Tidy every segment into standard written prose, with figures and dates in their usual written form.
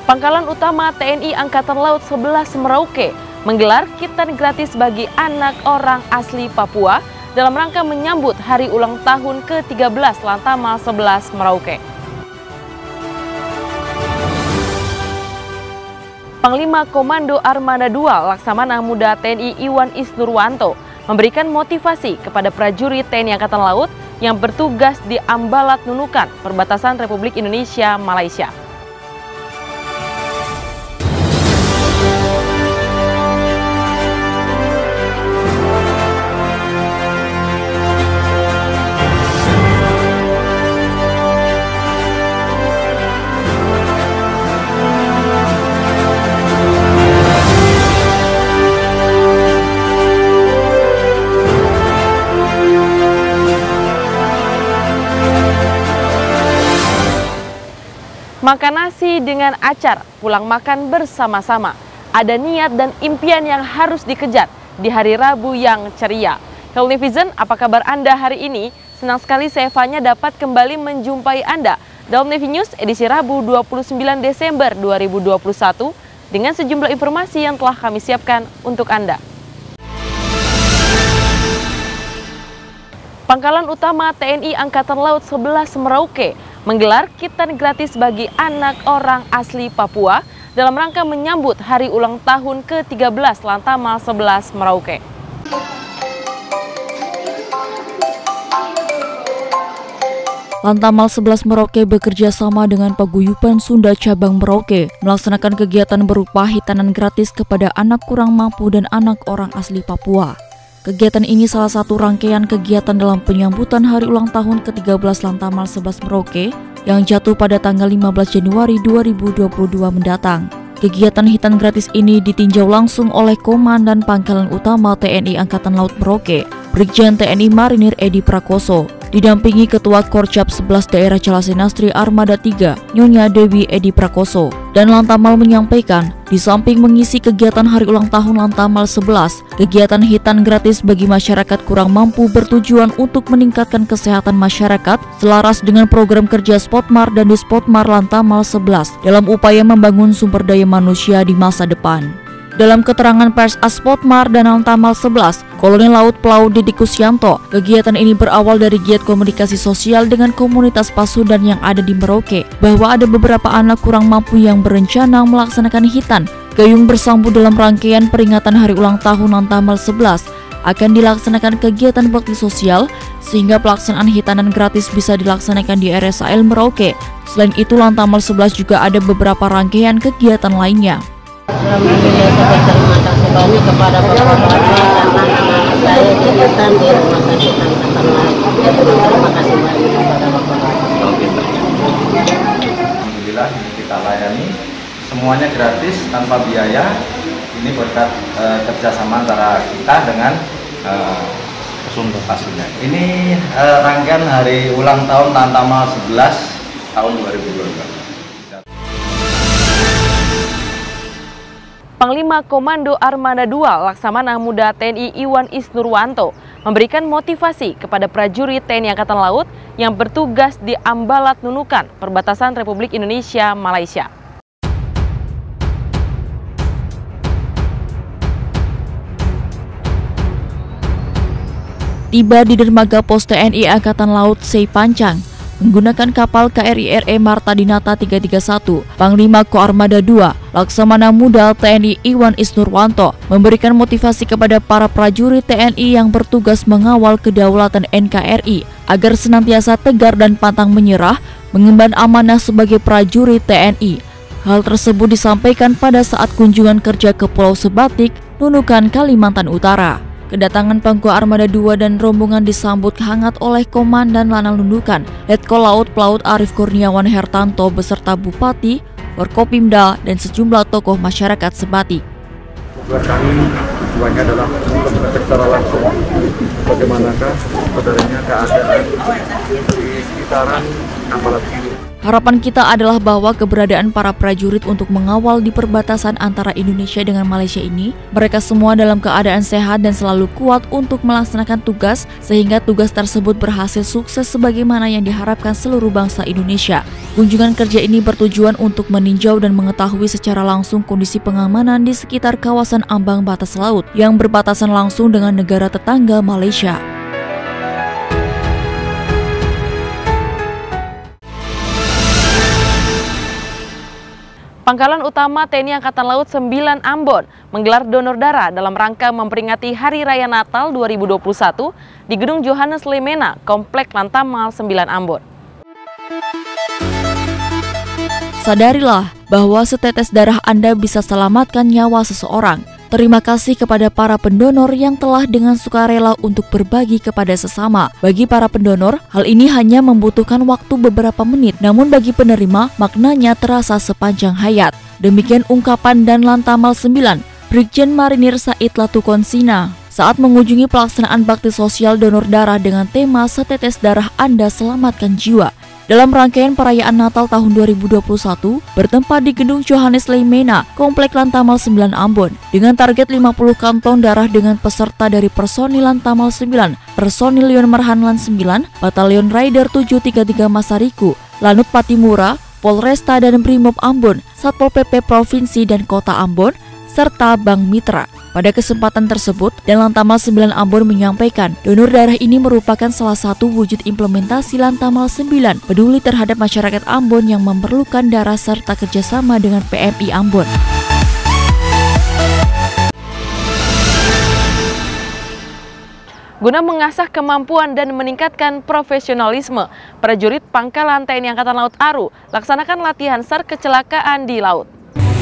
Pangkalan Utama TNI Angkatan Laut 11 Merauke menggelar kitan gratis bagi anak orang asli Papua dalam rangka menyambut hari ulang tahun ke-13 Lantamal 11 Merauke. Panglima Komando Armada II Laksamana Muda TNI Iwan Isnurwanto memberikan motivasi kepada prajurit TNI Angkatan Laut yang bertugas di Ambalat Nunukan, perbatasan Republik Indonesia Malaysia. Makan nasi dengan acar, pulang makan bersama-sama. Ada niat dan impian yang harus dikejar di hari Rabu yang ceria. Hello netizen, apa kabar Anda hari ini? Senang sekali saya Fanya dapat kembali menjumpai Anda dalam Nevi News edisi Rabu 29 Desember 2021 dengan sejumlah informasi yang telah kami siapkan untuk Anda. Pangkalan Utama TNI Angkatan Laut 11 Merauke menggelar kitan gratis bagi anak orang asli Papua dalam rangka menyambut hari ulang tahun ke-13 Lantamal 11 Merauke. Lantamal 11 Merauke bekerja sama dengan Paguyuban Sunda Cabang Merauke melaksanakan kegiatan berupa hitanan gratis kepada anak kurang mampu dan anak orang asli Papua. Kegiatan ini salah satu rangkaian kegiatan dalam penyambutan hari ulang tahun ke-13 Lantamal 11 Merauke yang jatuh pada tanggal 15 Januari 2022 mendatang. Kegiatan hitan gratis ini ditinjau langsung oleh Komandan Pangkalan Utama TNI Angkatan Laut Merauke, Brigjen TNI Marinir Edi Prakoso, didampingi Ketua Korcap 11 Daerah Calasinastri Armada 3, Nyonya Dewi Edi Prakoso. Dan Lantamal menyampaikan, di samping mengisi kegiatan hari ulang tahun Lantamal 11, kegiatan hitan gratis bagi masyarakat kurang mampu bertujuan untuk meningkatkan kesehatan masyarakat selaras dengan program kerja Spotmar dan Dispotmar Lantamal 11 dalam upaya membangun sumber daya manusia di masa depan. Dalam keterangan pers Aspotmar dan Lantamal 11, Kolonel Laut Pelaut Didik Kusyanto, kegiatan ini berawal dari giat komunikasi sosial dengan komunitas Pasundan yang ada di Merauke, bahwa ada beberapa anak kurang mampu yang berencana melaksanakan hitan gayung bersambut dalam rangkaian peringatan hari ulang tahun Lantamal 11. Akan dilaksanakan kegiatan bakti sosial, sehingga pelaksanaan hitanan gratis bisa dilaksanakan di RSAL Merauke. Selain itu, Lantamal 11 juga ada beberapa rangkaian kegiatan lainnya. Alhamdulillah, saya berterima kasih banyak kepada Bapak dan anak-anak saya kegiatan di Rumah Sakit Angkatan Laut. Terima kasih banyak kepada Bapak. Alhamdulillah kita layani semuanya gratis tanpa biaya. Ini berkat kerjasama antara kita dengan Sunda Pasundan. Ini rangkaian hari ulang tahun Lantamal 11 tahun 2022. Panglima Komando Armada II Laksamana Muda TNI Iwan Isnurwanto memberikan motivasi kepada prajurit TNI Angkatan Laut yang bertugas di Ambalat Nunukan, perbatasan Republik Indonesia Malaysia. Tiba di dermaga pos TNI Angkatan Laut Sei Pancang menggunakan kapal KRI RE Marta Dinata 331, Panglima Koarmada II Laksamana Muda TNI Iwan Isnurwanto memberikan motivasi kepada para prajurit TNI yang bertugas mengawal kedaulatan NKRI agar senantiasa tegar dan pantang menyerah mengemban amanah sebagai prajurit TNI. Hal tersebut disampaikan pada saat kunjungan kerja ke Pulau Sebatik, Nunukan, Kalimantan Utara. Kedatangan Pangko Armada II dan rombongan disambut hangat oleh Komandan Lanal Nunukan, Letkol Laut Pelaut Arif Kurniawan Hertanto beserta Bupati, Forkopimda, dan sejumlah tokoh masyarakat Sebatik. Tujuan kami tujuannya adalah untuk mengecek secara langsung bagaimanakah sebenarnya keadaan di sekitaran Ambalat ini. Harapan kita adalah bahwa keberadaan para prajurit untuk mengawal di perbatasan antara Indonesia dengan Malaysia ini, mereka semua dalam keadaan sehat dan selalu kuat untuk melaksanakan tugas, sehingga tugas tersebut berhasil sukses sebagaimana yang diharapkan seluruh bangsa Indonesia. Kunjungan kerja ini bertujuan untuk meninjau dan mengetahui secara langsung kondisi pengamanan di sekitar kawasan ambang batas laut yang berbatasan langsung dengan negara tetangga Malaysia. Pangkalan Utama TNI Angkatan Laut 9 Ambon menggelar donor darah dalam rangka memperingati Hari Raya Natal 2021 di Gedung Johannes Lemena, Komplek Lantamal 9 Ambon. Sadarilah bahwa setetes darah Anda bisa selamatkan nyawa seseorang. Terima kasih kepada para pendonor yang telah dengan sukarela untuk berbagi kepada sesama. Bagi para pendonor, hal ini hanya membutuhkan waktu beberapa menit, namun bagi penerima, maknanya terasa sepanjang hayat. Demikian ungkapan dan Lantamal 9, Brigjen Marinir Said Latukonsina saat mengunjungi pelaksanaan bakti sosial donor darah dengan tema Setetes Darah Anda Selamatkan Jiwa. Dalam rangkaian perayaan Natal tahun 2021 bertempat di Gedung Johannes Lemena, Komplek Lantamal 9 Ambon dengan target 50 kantong darah dengan peserta dari personil Lantamal 9, personil Lion Marhanlan 9, Batalion Rider 733 Masariku, Lanut Patimura, Polresta dan Brimob Ambon, Satpol PP Provinsi dan Kota Ambon, serta Bank Mitra. Pada kesempatan tersebut, dan Lantamal 9 Ambon menyampaikan, donor darah ini merupakan salah satu wujud implementasi Lantamal 9 peduli terhadap masyarakat Ambon yang memerlukan darah serta kerjasama dengan PMI Ambon. Guna mengasah kemampuan dan meningkatkan profesionalisme, prajurit Pangkalan TNI Angkatan Laut Aru laksanakan latihan SAR kecelakaan di laut.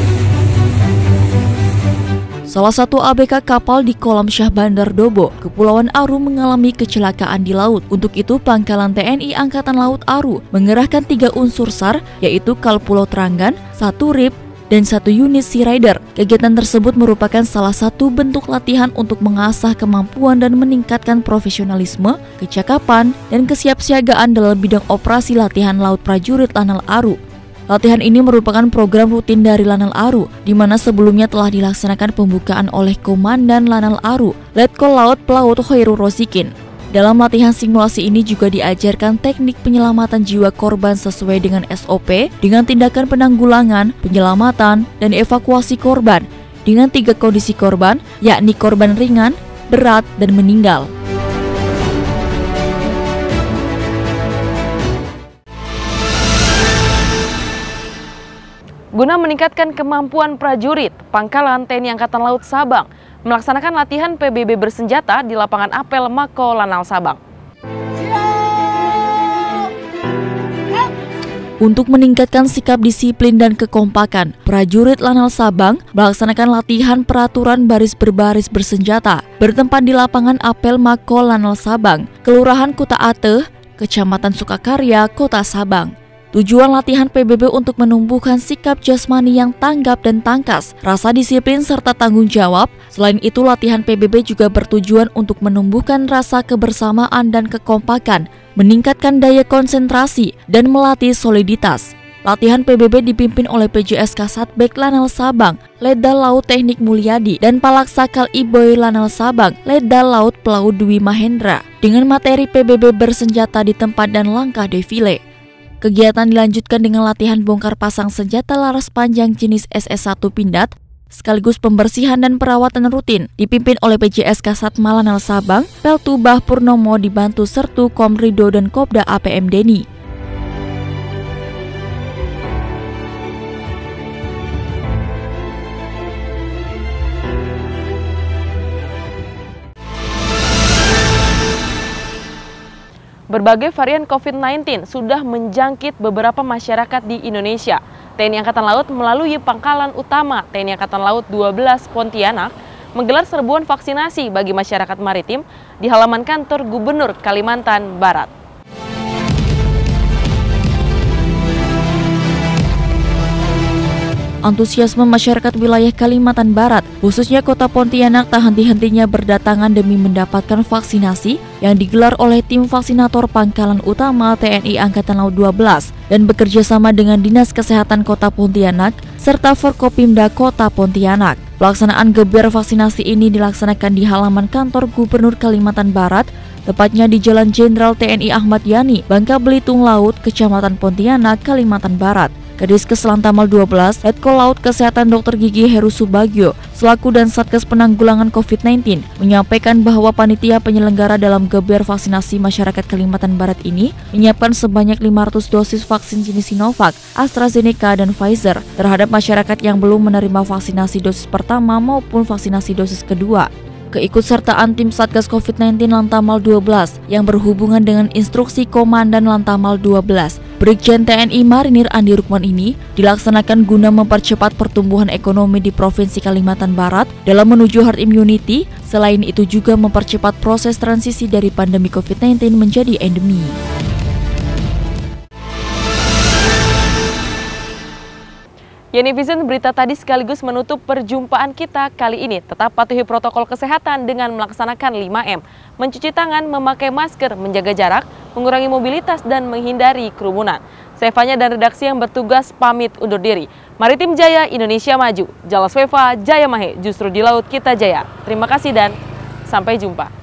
Salah satu ABK kapal di Kolam Syah Bandar Dobo, Kepulauan Aru mengalami kecelakaan di laut. Untuk itu, Pangkalan TNI Angkatan Laut Aru mengerahkan 3 unsur SAR, yaitu Kal Pulau Tranggan, 1 RIP, dan 1 unit Sea Rider. Kegiatan tersebut merupakan salah satu bentuk latihan untuk mengasah kemampuan dan meningkatkan profesionalisme, kecakapan, dan kesiapsiagaan dalam bidang operasi latihan laut prajurit Lanal Aru. Latihan ini merupakan program rutin dari Lanal Aru, di mana sebelumnya telah dilaksanakan pembukaan oleh Komandan Lanal Aru, Letkol Laut Pelaut Khairul Rosikin. Dalam latihan simulasi ini juga diajarkan teknik penyelamatan jiwa korban sesuai dengan SOP, dengan tindakan penanggulangan, penyelamatan, dan evakuasi korban, dengan 3 kondisi korban, yakni korban ringan, berat, dan meninggal. Guna meningkatkan kemampuan prajurit, Pangkalan TNI Angkatan Laut Sabang melaksanakan latihan PBB bersenjata di lapangan apel Mako Lanal Sabang. Untuk meningkatkan sikap disiplin dan kekompakan, prajurit Lanal Sabang melaksanakan latihan peraturan baris berbaris bersenjata bertempat di lapangan apel Mako Lanal Sabang, Kelurahan Kuta Ateh, Kecamatan Sukakarya, Kota Sabang. Tujuan latihan PBB untuk menumbuhkan sikap jasmani yang tanggap dan tangkas, rasa disiplin serta tanggung jawab. Selain itu, latihan PBB juga bertujuan untuk menumbuhkan rasa kebersamaan dan kekompakan, meningkatkan daya konsentrasi, dan melatih soliditas. Latihan PBB dipimpin oleh PJS Kasatbek Lanal Sabang, Letda Laut Teknik Mulyadi, dan Palaksakal Iboy Lanal Sabang, Letda Laut Pelaut Dwi Mahendra, dengan materi PBB bersenjata di tempat dan langkah defile. Kegiatan dilanjutkan dengan latihan bongkar pasang senjata laras panjang jenis SS1 Pindad, sekaligus pembersihan dan perawatan rutin, dipimpin oleh PJS Kasat Lanal Sabang, Peltubah Purnomo dibantu Sertu Komrido dan Kopda APM Deni. Berbagai varian COVID-19 sudah menjangkit beberapa masyarakat di Indonesia. TNI Angkatan Laut melalui Pangkalan Utama TNI Angkatan Laut 12 Pontianak menggelar serbuan vaksinasi bagi masyarakat maritim di halaman kantor Gubernur Kalimantan Barat. Antusiasme masyarakat wilayah Kalimantan Barat, khususnya kota Pontianak, tak henti-hentinya berdatangan demi mendapatkan vaksinasi yang digelar oleh tim vaksinator Pangkalan Utama TNI Angkatan Laut 12 dan bekerja sama dengan Dinas Kesehatan Kota Pontianak serta Forkopimda Kota Pontianak. Pelaksanaan geber vaksinasi ini dilaksanakan di halaman kantor Gubernur Kalimantan Barat, tepatnya di Jalan Jenderal TNI Ahmad Yani, Bangka Belitung Laut, Kecamatan Pontianak, Kalimantan Barat. Kadiskes Lantamal 12, Letkol Laut Kesehatan Dr. Gigi Heru Subagio, selaku dan Satgas Penanggulangan COVID-19, menyampaikan bahwa panitia penyelenggara dalam geber vaksinasi masyarakat Kalimantan Barat ini menyiapkan sebanyak 500 dosis vaksin jenis Sinovac, AstraZeneca, dan Pfizer terhadap masyarakat yang belum menerima vaksinasi dosis pertama maupun vaksinasi dosis kedua. Keikutsertaan tim Satgas COVID-19 Lantamal 12 yang berhubungan dengan instruksi Komandan Lantamal 12, Brigjen TNI Marinir Andi Rukman ini dilaksanakan guna mempercepat pertumbuhan ekonomi di Provinsi Kalimantan Barat dalam menuju herd immunity. Selain itu juga mempercepat proses transisi dari pandemi COVID-19 menjadi endemi. Univision, berita tadi sekaligus menutup perjumpaan kita kali ini. Tetap patuhi protokol kesehatan dengan melaksanakan 5M. Mencuci tangan, memakai masker, menjaga jarak, mengurangi mobilitas, dan menghindari kerumunan. Saya Fanya dan redaksi yang bertugas pamit undur diri. Maritim Jaya, Indonesia Maju. Jalas Veva, Jaya Mahe, justru di laut kita jaya. Terima kasih dan sampai jumpa.